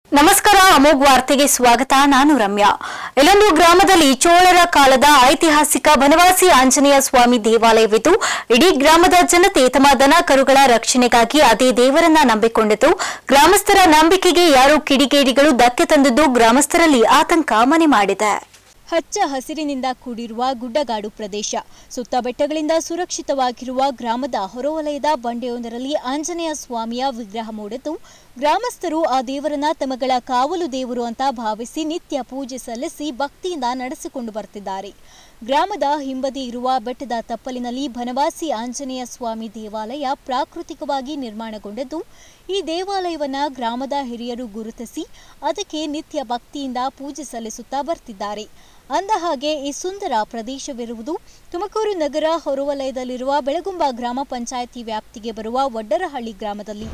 ನಮಸ್ಕಾರ ಅಮೋಘ್ ವಾರ್ತೆಗೆ ಸ್ವಾಗತ. ನಾನು ರಮ್ಯಾ. ಇಲ್ಲೊಂದು ಗ್ರಾಮದಲ್ಲಿ ಚೋಳರ ಕಾಲದ ಐತಿಹಾಸಿಕ ಬನವಾಸಿ ಆಂಜನೇಯ ಸ್ವಾಮಿ ದೇವಾಲಯವಿದ್ದು ಇಡೀ ಗ್ರಾಮದ ಜನತೆ ತಮ್ಮ ದನ ಕರುಗಳ ರಕ್ಷಣೆಗಾಗಿ ಅದೇ ದೇವರನ್ನ ನಂಬಿಕೊಂಡಿದ್ದು, ಗ್ರಾಮಸ್ಥರ ನಂಬಿಕೆಗೆ ಯಾರೋ ಕಿಡಿಗೇಡಿಗಳು ಧಕ್ಕೆ ತಂದಿದ್ದು ಗ್ರಾಮಸ್ಥರಲ್ಲಿ ಆತಂಕ ಮನೆ ಮಾಡಿದೆ. ಹಚ್ಚ ಹಸಿರಿನಿಂದ ಕೂಡಿರುವ ಗುಡ್ಡಗಾಡು ಪ್ರದೇಶ, ಸುತ್ತ ಬೆಟ್ಟಗಳಿಂದ ಸುರಕ್ಷಿತವಾಗಿರುವ ಗ್ರಾಮದ ಹೊರವಲಯದ ಬಂಡೆಯೊಂದರಲ್ಲಿ ಆಂಜನೇಯ ಸ್ವಾಮಿಯ ವಿಗ್ರಹ ಮೂಡಿದ್ದು, ಗ್ರಾಮಸ್ಥರು ಆ ದೇವರನ್ನ ತಮ್ಮಗಳ ಕಾವಲು ದೇವರು ಅಂತ ಭಾವಿಸಿ ನಿತ್ಯ ಪೂಜೆ ಸಲ್ಲಿಸಿ ಭಕ್ತಿಯಿಂದ ನಡೆಸಿಕೊಂಡು ಬರ್ತಿದ್ದಾರೆ. ಗ್ರಾಮದ ಹಿಂಬದಿ ಇರುವ ಬೆಟ್ಟದ ತಪ್ಪಲಿನಲ್ಲಿ ಬನವಾಸಿ ಆಂಜನೇಯ ಸ್ವಾಮಿ ದೇವಾಲಯ ಪ್ರಾಕೃತಿಕವಾಗಿ ನಿರ್ಮಾಣಗೊಂಡಿದ್ದು, ಈ ದೇವಾಲಯವನ್ನ ಗ್ರಾಮದ ಹಿರಿಯರು ಗುರುತಿಸಿ ಅದಕ್ಕೆ ನಿತ್ಯ ಭಕ್ತಿಯಿಂದ ಪೂಜೆ ಸಲ್ಲಿಸುತ್ತಾ ಬರ್ತಿದ್ದಾರೆ. ಅಂದಹಾಗೆ ಈ ಸುಂದರ ಪ್ರದೇಶವಿರುವುದು ತುಮಕೂರು ನಗರ ಹೊರವಲಯದಲ್ಲಿರುವ ಬೆಳಗುಂಬ ಗ್ರಾಮ ಪಂಚಾಯಿತಿ ವ್ಯಾಪ್ತಿಗೆ ಬರುವ ವಡ್ಡರಹಳ್ಳಿ ಗ್ರಾಮದಲ್ಲಿ.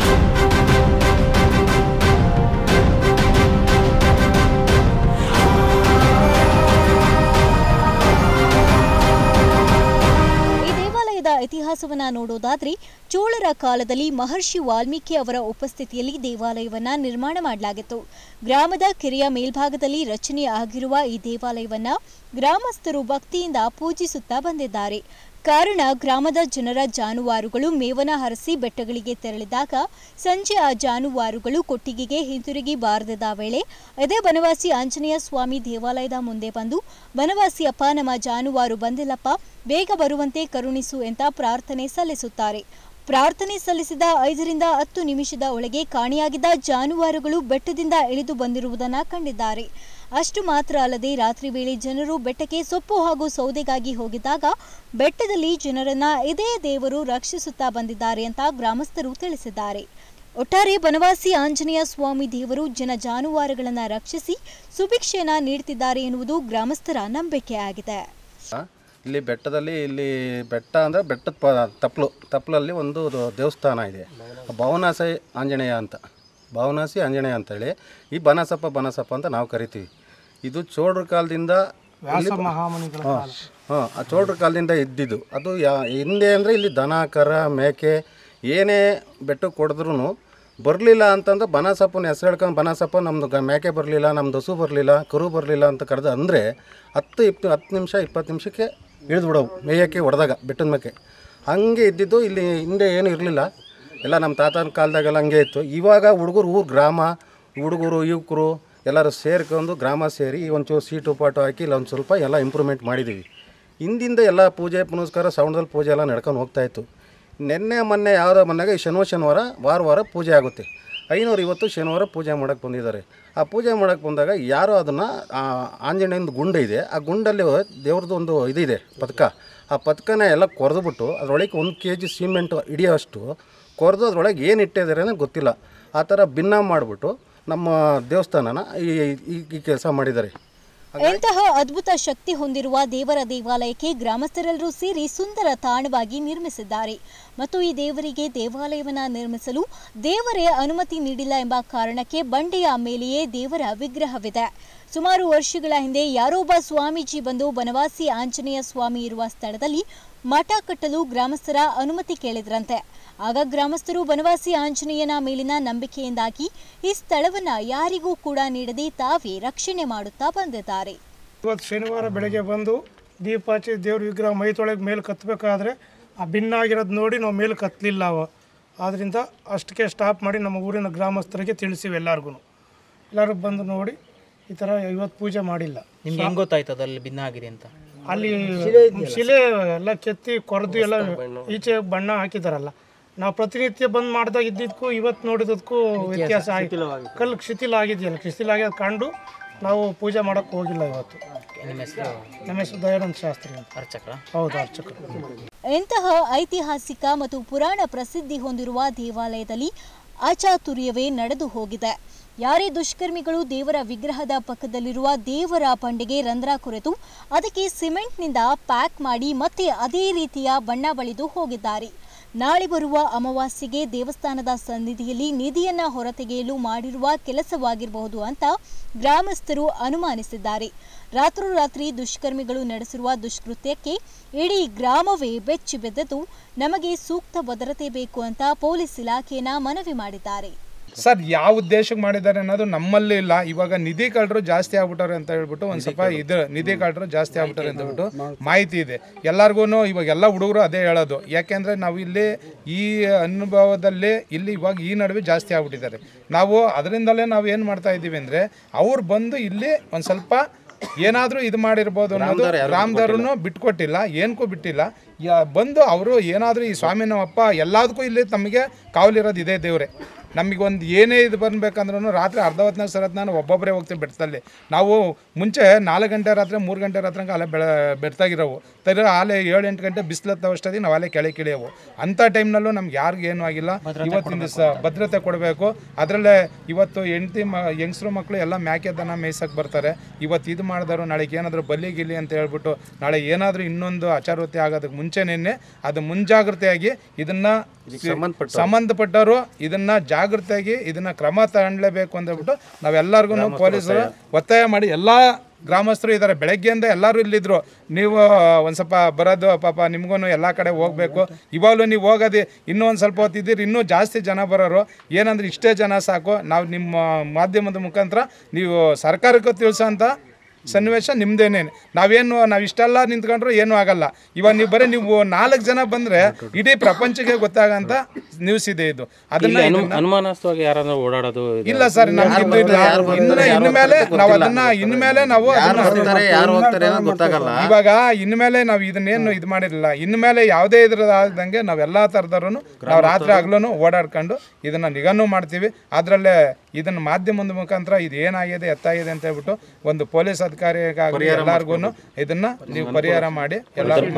ಇತಿಹಾಸವನ್ನ ನೋಡೋದಾದ್ರೆ, ಚೋಳರ ಕಾಲದಲ್ಲಿ ಮಹರ್ಷಿ ವಾಲ್ಮೀಕಿ ಅವರ ಉಪಸ್ಥಿತಿಯಲ್ಲಿ ದೇವಾಲಯವನ್ನ ನಿರ್ಮಾಣ ಮಾಡಲಾಗಿತ್ತು. ಗ್ರಾಮದ ಕೆರೆಯ ಮೇಲ್ಭಾಗದಲ್ಲಿ ರಚನೆ ಆಗಿರುವ ಈ ದೇವಾಲಯವನ್ನ ಗ್ರಾಮಸ್ಥರು ಭಕ್ತಿಯಿಂದ ಪೂಜಿಸುತ್ತಾ ಬಂದಿದ್ದಾರೆ. ಕಾರಣ, ಗ್ರಾಮದ ಜನರ ಜಾನುವಾರುಗಳು ಮೇವನ ಹರಸಿ ಬೆಟ್ಟಗಳಿಗೆ ತೆರಳಿದಾಗ ಸಂಜೆ ಆ ಜಾನುವಾರುಗಳು ಕೊಟ್ಟಿಗೆಗೆ ಹಿಂತಿರುಗಿ ಬಾರದಿದ್ದ ವೇಳೆ ಅದೇ ಬನವಾಸಿ ಆಂಜನೇಯ ಸ್ವಾಮಿ ದೇವಾಲಯದ ಮುಂದೆ ಬಂದು, ಬನವಾಸಿಯಪ್ಪ, ನಮ್ಮ ಜಾನುವಾರು ಬಂದಿಲ್ಲಪ್ಪ, ಬೇಗ ಬರುವಂತೆ ಕರುಣಿಸು ಅಂತ ಪ್ರಾರ್ಥನೆ ಸಲ್ಲಿಸುತ್ತಾರೆ. ಪ್ರಾರ್ಥನೆ ಸಲ್ಲಿಸಿದ 5 ರಿಂದ 10 ನಿಮಿಷದ ಒಳಗೆ ಕಾಣೆಯಾಗಿದ್ದ ಜಾನುವಾರುಗಳು ಬೆಟ್ಟದಿಂದ ಇಳಿದು ಬಂದಿರುವುದನ್ನು ಕಂಡಿದ್ದಾರೆ. ಅಷ್ಟು ಮಾತ್ರ ಅಲ್ಲದೆ, ರಾತ್ರಿ ವೇಳೆ ಜನರು ಬೆಟ್ಟಕ್ಕೆ ಸೊಪ್ಪು ಹಾಗೂ ಸೌದೆಗಾಗಿ ಹೋಗಿದ್ದಾಗ ಬೆಟ್ಟದಲ್ಲಿ ಜನರನ್ನ ಇದೇ ದೇವರು ರಕ್ಷಿಸುತ್ತಾ ಬಂದಿದ್ದಾರೆ ಅಂತ ಗ್ರಾಮಸ್ಥರು ತಿಳಿಸಿದ್ದಾರೆ. ಒಟ್ಟಾರೆ ಬನವಾಸಿ ಆಂಜನೇಯ ಸ್ವಾಮಿ ದೇವರು ಜನ ಜಾನುವಾರುಗಳನ್ನು ರಕ್ಷಿಸಿ ಸುಭಿಕ್ಷೆಯನ್ನ ನೀಡುತ್ತಿದ್ದಾರೆ ಎನ್ನುವುದು ಗ್ರಾಮಸ್ಥರ ನಂಬಿಕೆಯಾಗಿದೆ. ಇಲ್ಲಿ ಬೆಟ್ಟದಲ್ಲಿ, ಇಲ್ಲಿ ಬೆಟ್ಟ ಅಂದರೆ ಬೆಟ್ಟದ ತಪ್ಪಲಲ್ಲಿ ಒಂದು ದೇವಸ್ಥಾನ ಇದೆ, ಭವನಾಸಿ ಆಂಜನೇಯ ಅಂತ, ಭವನಾಸಿ ಆಂಜನೇಯ ಅಂತೇಳಿ. ಈ ಬನಸಪ್ಪ ಅಂತ ನಾವು ಕರಿತೀವಿ. ಇದು ಚೋಳರ ಕಾಲದಿಂದ, ಆ ಚೋಳರ ಕಾಲದಿಂದ ಇದ್ದಿದ್ದು. ಅದು ಹಿಂದೆ ಅಂದರೆ ಇಲ್ಲಿ ದನ ಕರ ಮೇಕೆ ಏನೇ ಬೆಟ್ಟಕ್ಕೆ ಕೊಡಿದ್ರೂ ಬರಲಿಲ್ಲ ಅಂತಂದ್ರೆ ಬನಸಪ್ಪನ ಹೆಸರು ಹೇಳ್ಕೊಂಡು, ಬನಸಪ್ಪ ನಮ್ಮದು ಮೇಕೆ ಬರಲಿಲ್ಲ, ನಮ್ಮದು ಹಸು ಬರಲಿಲ್ಲ, ಕರು ಬರಲಿಲ್ಲ ಅಂತ ಕರೆದು ಅಂದರೆ 10 ನಿಮಿಷ 20 ನಿಮಿಷಕ್ಕೆ ಇಳಿದು ಬಿಡೋವು ಮೇಯಕ್ಕೆ ಹೊಡೆದಾಗ ಬೆಟ್ಟದ ಮೇಕೆ. ಹಂಗೆ ಇದ್ದಿದ್ದು. ಇಲ್ಲಿ ಹಿಂದೆ ಏನೂ ಇರಲಿಲ್ಲ, ಎಲ್ಲ ನಮ್ಮ ತಾತನ ಕಾಲದಾಗೆಲ್ಲ ಹಂಗೆ ಇತ್ತು. ಇವಾಗ ಹುಡುಗರು ಗ್ರಾಮ ಹುಡುಗರು ಯುವಕರು ಎಲ್ಲರೂ ಸೇರ್ಕೊಂಡು ಗ್ರಾಮ ಸೇರಿ ಒಂಚೂರು ಸೀಟು ಪಾಟು ಹಾಕಿ ಇಲ್ಲ ಒಂದು ಸ್ವಲ್ಪ ಎಲ್ಲ ಇಂಪ್ರೂವ್ಮೆಂಟ್ ಮಾಡಿದ್ದೀವಿ. ಹಿಂದಿಂದ ಎಲ್ಲ ಪೂಜೆ ಪುನಸ್ಕಾರ ಸೌಂಡಲ್ಲಿ ಪೂಜೆ ಎಲ್ಲ ನಡ್ಕೊಂಡು ಹೋಗ್ತಾಯಿತ್ತು. ಮೊನ್ನೆ ಯಾವುದೋ ಮೊನ್ನೆಗೆ ಶನಿವಾರ ವಾರ ಪೂಜೆ ಆಗುತ್ತೆ. 550 ಶನಿವಾರ ಪೂಜೆ ಮಾಡೋಕ್ಕೆ ಬಂದಿದ್ದಾರೆ. ಆ ಪೂಜೆ ಮಾಡೋಕ್ಕೆ ಬಂದಾಗ ಯಾರೋ ಅದನ್ನು ಆಂಜನೇಯನ ಗುಂಡ ಇದೆ, ಆ ಗುಂಡಲ್ಲಿ ದೇವ್ರದ್ದು ಒಂದು ಇದಿದೆ ಪದಕ. ಆ ಪದಕನ ಎಲ್ಲ ಕೊರೆದುಬಿಟ್ಟು ಅದರೊಳಗೆ 1 kg ಸಿಮೆಂಟ್ ಹಿಡಿಯೋಷ್ಟು ಕೊರೆದು ಅದರೊಳಗೆ ಏನು ಇಟ್ಟಿದ್ದಾರೆ ಅನ್ನೋದು ಗೊತ್ತಿಲ್ಲ. ಆ ಥರ ಭಿನ್ನ ಮಾಡಿಬಿಟ್ಟು ನಮ್ಮ ದೇವಸ್ಥಾನನ ಈ ಕೆಲಸ ಮಾಡಿದ್ದಾರೆ. ಇಂತಹ ಅದ್ಭುತ ಶಕ್ತಿ ಹೊಂದಿರುವ ದೇವರ ದೇವಾಲಯಕ್ಕೆ ಗ್ರಾಮಸ್ಥರೆಲ್ಲರೂ ಸೇರಿ ಸುಂದರ ತಾಣವಾಗಿ ನಿರ್ಮಿಸಿದ್ದಾರೆ. ಮತ್ತು ಈ ದೇವರಿಗೆ ದೇವಾಲಯವನ್ನು ನಿರ್ಮಿಸಲು ದೇವರೇ ಅನುಮತಿ ನೀಡಿಲ್ಲ ಎಂಬ ಕಾರಣಕ್ಕೆ ಬಂಡೆಯ ಮೇಲೆಯೇ ದೇವರ ವಿಗ್ರಹವಿದೆ. ಸುಮಾರು ವರ್ಷಗಳ ಹಿಂದೆ ಯಾರೊಬ್ಬ ಸ್ವಾಮೀಜಿ ಬಂದು ಬನವಾಸಿ ಆಂಜನೇಯ ಸ್ವಾಮಿ ಇರುವ ಸ್ಥಳದಲ್ಲಿ ಮಠ ಕಟ್ಟಲು ಗ್ರಾಮಸ್ಥರ ಅನುಮತಿ ಕೇಳಿದ್ರಂತೆ. ಆಗ ಗ್ರಾಮಸ್ಥರು ಬನವಾಸಿ ಆಂಜನೇಯನ ಮೇಲಿನ ನಂಬಿಕೆಯಿಂದಾಗಿ ಈ ಸ್ಥಳವನ್ನ ಯಾರಿಗೂ ಕೂಡ ನೀಡದೆ ತಾವೇ ರಕ್ಷಣೆ ಮಾಡುತ್ತಾ ಬಂದಿದ್ದಾರೆ. ಇವತ್ತು ಶನಿವಾರ ಬೆಳಗ್ಗೆ ಬಂದು ದೀಪ ಹಚ್ಚಿ ದೇವ್ರ ವಿಗ್ರಹ ಮೈ ತೊಳೆಗೆ ಮೇಲೆ ಕತ್ತಬೇಕಾದ್ರೆ ಆ ಭಿನ್ನ ಆಗಿರೋದು ನೋಡಿ ನಾವು ಮೇಲೆ ಕತ್ತಲಿಲ್ಲ. ಆದ್ದರಿಂದ ಅಷ್ಟಕ್ಕೆ ಸ್ಟಾಪ್ ಮಾಡಿ ನಮ್ಮ ಊರಿನ ಗ್ರಾಮಸ್ಥರಿಗೆ ತಿಳಿಸಿವಿ. ಎಲ್ಲರೂ ಬಂದು ನೋಡಿ ಈ ಥರ ಇವತ್ತು ಪೂಜೆ ಮಾಡಿಲ್ಲ. ನಿಮ್ಗೆ ಹೆಂಗೆ ಗೊತ್ತಾಯ್ತು ಅದಲ್ಲಿ ಭಿನ್ನ ಆಗಿದೆ ಅಂತ? ಅಲ್ಲಿ ಶಿಲೆ ಎಲ್ಲ ಕೆತ್ತಿ ಕೊರೆದು ಎಲ್ಲ ಈಚೆ ಬಣ್ಣ ಹಾಕಿದಾರಲ್ಲ. ನಾವು ಪ್ರತಿನಿತ್ಯ ಬಂದು ಮಾಡಿದಾಗ ಇದ್ದಿದ್ದಕ್ಕೂ ಇವತ್ತು ನೋಡಿದ್ದಕ್ಕೂ ವ್ಯತ್ಯಾಸ ಆಗಿ ಕಲ್ಲು ಶಿಥಿಲ ಆಗಿದೆಯಲ್ಲ, ಶಿಥಿಲ ಆಗಿ ಕಂಡು ನಾವು ಪೂಜೆ ಮಾಡೋಕ್ಕೆ ಹೋಗಿಲ್ಲ ಇವತ್ತು. ನಮ್ಮ ಹೆಸರು ದಯಾನಂದ ಶಾಸ್ತ್ರಿ ಅಂತ. ಅರ್ಚಕರ? ಹೌದು, ಅರ್ಚಕರು. ಇಂತಹ ಐತಿಹಾಸಿಕ ಮತ್ತು ಪುರಾಣ ಪ್ರಸಿದ್ಧಿ ಹೊಂದಿರುವ ದೇವಾಲಯದಲ್ಲಿ ಅಚಾತುರ್ಯವೇ ನಡೆದು ಹೋಗಿದೆ. ಯಾರೇ ದುಷ್ಕರ್ಮಿಗಳು ದೇವರ ವಿಗ್ರಹದ ಪಕ್ಕದಲ್ಲಿರುವ ದೇವರ ಬಂಡೆಗೆ ರಂಧ್ರ ಕೊರೆದು ಅದಕ್ಕೆ ಸಿಮೆಂಟ್ನಿಂದ ಪ್ಯಾಕ್ ಮಾಡಿ ಮತ್ತೆ ಅದೇ ರೀತಿಯ ಬಣ್ಣ ಬಳಿದು ಹೋಗಿದ್ದಾರೆ. ನಾಳೆ ಬರುವ ಅಮಾವಾಸ್ಯೆಗೆ ದೇವಸ್ಥಾನದ ಸನ್ನಿಧಿಯಲ್ಲಿ ನಿಧಿಯನ್ನ ಹೊರತೆಗೆಯಲು ಮಾಡಿರುವ ಕೆಲಸವಾಗಿರಬಹುದು ಅಂತ ಗ್ರಾಮಸ್ಥರು ಅನುಮಾನಿಸಿದ್ದಾರೆ. ರಾತ್ರೋರಾತ್ರಿ ದುಷ್ಕರ್ಮಿಗಳು ನಡೆಸಿರುವ ದುಷ್ಕೃತ್ಯಕ್ಕೆ ಇಡೀ ಗ್ರಾಮವೇ ಬೆಚ್ಚಿ ಬಿದ್ದಿದ್ದು, ನಮಗೆ ಸೂಕ್ತ ಭದ್ರತೆ ಬೇಕು ಅಂತ ಪೊಲೀಸ್ ಇಲಾಖೆಯನ್ನ ಮನವಿ ಮಾಡಿದ್ದಾರೆ. ಸರ್ ಯಾವ ಉದ್ದೇಶಕ್ಕೆ ಮಾಡಿದ್ದಾರೆ ಅನ್ನೋದು ನಮ್ಮಲ್ಲಿ ಇಲ್ಲ. ಇವಾಗ ನಿಧಿ ಕಳ್ಳರು ಜಾಸ್ತಿ ಆಗ್ಬಿಟ್ಟಾರೆ ಅಂತ ಹೇಳ್ಬಿಟ್ಟು ಒಂದು ಸ್ವಲ್ಪ ಇದು ನಿಧಿ ಕಳ್ಳರು ಜಾಸ್ತಿ ಆಗ್ಬಿಟ್ಟಾರೆ ಅಂತ ಹೇಳ್ಬಿಟ್ಟು ಮಾಹಿತಿ ಇದೆ ಎಲ್ಲರಿಗೂ. ಇವಾಗ ಎಲ್ಲ ಹುಡುಗರು ಅದೇ ಹೇಳೋದು. ಯಾಕೆಂದರೆ ನಾವು ಇಲ್ಲಿ ಈ ಅನುಭವದಲ್ಲಿ ಇಲ್ಲಿ ಇವಾಗ ಈ ನಡುವೆ ಜಾಸ್ತಿ ಆಗ್ಬಿಟ್ಟಿದ್ದಾರೆ. ನಾವು ಅದರಿಂದಲೇ ನಾವು ಏನು ಮಾಡ್ತಾ ಇದ್ದೀವಿ ಅಂದರೆ ಅವ್ರು ಬಂದು ಇಲ್ಲಿ ಒಂದು ಸ್ವಲ್ಪ ಏನಾದರೂ ಇದು ಮಾಡಿರ್ಬೋದು ಅನ್ನೋದು. ರಾಮದಾರನು ಬಿಟ್ಕೊಟ್ಟಿಲ್ಲ, ಏನಕ್ಕೂ ಬಿಟ್ಟಿಲ್ಲ. ಬಂದು ಅವರು ಏನಾದರೂ ಈ ಸ್ವಾಮಿ ನಮ್ಮಪ್ಪ ಎಲ್ಲದಕ್ಕೂ ಇಲ್ಲಿ ತಮಗೆ ಕಾವಲಿರೋದು ಇದೇ ದೇವ್ರೆ. ನಮಗೊಂದು ಏನೇ ಇದು ಬರಬೇಕಂದ್ರೂ ರಾತ್ರಿ ಅರ್ಧ ಹೊತ್ತಿನಾಗ ಸರತ್ ನಾನು ಒಬ್ಬೊಬ್ಬರೇ ಹೋಗ್ತೀವಿ ಬೆಟ್ಟದಲ್ಲಿ. ನಾವು ಮುಂಚೆ 4 ಗಂಟೆ ರಾತ್ರಿ 3 ಗಂಟೆ ರಾತ್ರಿ ಅಲ್ಲೇ ಬೆಟ್ತಾಗಿರೋವು ತರ ಆಲೆ 7-8 ಗಂಟೆ ಬಿಸಿಲತ್ತ ಅಷ್ಟೊತ್ತಿಗೆ ನಾವು ಅಲ್ಲೇ ಕೆಳಗಿಳಿಯೋವು. ಅಂಥ ಟೈಮ್ನಲ್ಲೂ ನಮ್ಗೆ ಯಾರಿಗೂ ಏನೂ ಆಗಿಲ್ಲ. ಇವತ್ತಿನ ದಿವಸ ಭದ್ರತೆ ಕೊಡಬೇಕು. ಅದರಲ್ಲೇ ಇವತ್ತು ಹೆಂಗಸರು ಮಕ್ಕಳು ಎಲ್ಲ ಮೇಕೆ ದನ ಮೇಯ್ಸಕ್ಕೆ ಬರ್ತಾರೆ. ಇವತ್ತು ಇದು ಮಾಡಿದಾರು ನಾಳೆಗೆ ಏನಾದರೂ ಬಲಿಗಿಲಿ ಅಂತ ಹೇಳ್ಬಿಟ್ಟು ನಾಳೆ ಏನಾದರೂ ಇನ್ನೊಂದು ಅಚಾರವೃತ್ತಿ ಆಗೋದಕ್ಕೆ ಮುಂಚೆನೇ ಅದು ಮುಂಜಾಗ್ರತೆಯಾಗಿ ಇದನ್ನು ಸಂಬಂಧಪಟ್ಟವರು ಇದನ್ನು ಜಾಗೃತಿಯಾಗಿ ಇದನ್ನು ಕ್ರಮ ತಗೊಳ್ಳೇಬೇಕು ಅಂತ ಹೇಳ್ಬಿಟ್ಟು ನಾವೆಲ್ಲರಿಗೂ ಪೊಲೀಸರು ಒತ್ತಾಯ ಮಾಡಿ ಎಲ್ಲ ಗ್ರಾಮಸ್ಥರು ಇದ್ದಾರೆ. ಬೆಳಗ್ಗೆಯಿಂದ ಎಲ್ಲರೂ ಇಲ್ಲಿದ್ರು. ನೀವು ಒಂದು ಸ್ವಲ್ಪ ಬರೋದು ಪಾಪ ನಿಮಗೂ ಎಲ್ಲ ಕಡೆ ಹೋಗಬೇಕು. ಇವಾಗಲೂ ನೀವು ಹೋಗೋದು ಇನ್ನೂ ಒಂದು ಸ್ವಲ್ಪ ಹೊತ್ತಿದ್ದೀರಿ, ಇನ್ನೂ ಜಾಸ್ತಿ ಜನ ಬರೋರು. ಏನಂದ್ರೆ ಇಷ್ಟೇ ಜನ ಸಾಕು. ನಾವು ನಿಮ್ಮ ಮಾಧ್ಯಮದ ಮುಖಾಂತರ ನೀವು ಸರ್ಕಾರಕ್ಕೂ ತಿಳಿಸೋ ಅಂತ ಸನ್ನಿವೇಶ ನಿಮ್ದೇನೇನು. ನಾವು ಇಷ್ಟೆಲ್ಲ ನಿಂತ್ಕೊಂಡ್ರು ಏನೂ ಆಗಲ್ಲ. ಇವಾಗ ನೀವು ಬರೀ ನೀವು 4 ಜನ ಬಂದರೆ ಇಡೀ ಪ್ರಪಂಚಕ್ಕೆ ಗೊತ್ತಾಗಂತ ನ್ಯೂಸ್ ಇದೆ ಇದು. ಅದನ್ನ ಅನುಮಾನಾಸ್ಪದವಾಗಿ ಯಾರಾದ್ರೂ ಓಡಾಡೋದು ಇಲ್ಲ ಸರ್. ನಮ್ಗೆ ಇನ್ಮೇಲೆ ನಾವು ಅದನ್ನ ಇವಾಗ ಇನ್ಮೇಲೆ ನಾವು ಇದನ್ನೇನು ಇದು ಮಾಡಿರಲಿಲ್ಲ. ಇನ್ಮೇಲೆ ಯಾವುದೇ ಇದ್ರದಂಗೆ ನಾವೆಲ್ಲ ಥರದವ್ರು ನಾವು ರಾತ್ರಿ ಹಗಲೂ ಓಡಾಡ್ಕೊಂಡು ಇದನ್ನ ನಿಗಾನು ಮಾಡ್ತೀವಿ. ಅದರಲ್ಲೇ ಇದನ್ನ ಮಾಧ್ಯಮದ ಮುಖಾಂತರ ಇದು ಏನಾಗಿದೆ ಎತ್ತಾಗಿದೆ ಅಂತ ಹೇಳ್ಬಿಟ್ಟು ಒಂದು ಪೊಲೀಸ್ ಅಧಿಕಾರಿಗಾಗಲಿ ಎಲ್ಲರಿಗೂ ಇದನ್ನ ನೀವು ಪರಿಹಾರ ಮಾಡಿ ಎಲ್ಲರಿಗೂ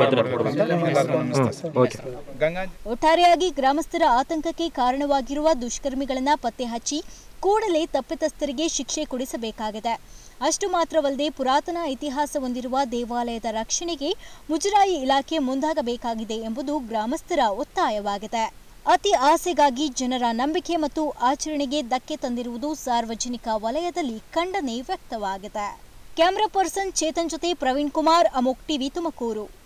ಒಟ್ಟಾರೆಯಾಗಿ ಗ್ರಾಮಸ್ಥರ ಆತಂಕಕ್ಕೆ ಕಾರಣವಾಗಿರುವ ದುಷ್ಕರ್ಮಿಗಳನ್ನ ಪತ್ತೆ ಹಚ್ಚಿ ಕೂಡಲೇ ತಪ್ಪಿತಸ್ಥರಿಗೆ ಶಿಕ್ಷೆ ಕೊಡಿಸಬೇಕಾಗಿದೆ. ಅಷ್ಟು ಮಾತ್ರವಲ್ಲದೆ ಪುರಾತನ ಇತಿಹಾಸ ಹೊಂದಿರುವ ದೇವಾಲಯದ ರಕ್ಷಣೆಗೆ ಮುಜರಾಯಿ ಇಲಾಖೆ ಮುಂದಾಗಬೇಕಾಗಿದೆ ಎಂಬುದು ಗ್ರಾಮಸ್ಥರ ಒತ್ತಾಯವಾಗಿದೆ. ಅತಿ ಆಸೆಗಾಗಿ ಜನರ ನಂಬಿಕೆ ಮತ್ತು ಆಚರಣೆಗೆ ಧಕ್ಕೆ ತಂದಿರುವುದು ಸಾರ್ವಜನಿಕ ವಲಯದಲ್ಲಿ ಖಂಡನೆ ವ್ಯಕ್ತವಾಗಿದೆ. ಕ್ಯಾಮರಾ ಪರ್ಸನ್ ಚೇತನ್ ಜೊತೆ ಪ್ರವೀಣ್ ಕುಮಾರ್, ಅಮೋಕ್ ಟಿವಿ, ತುಮಕೂರು.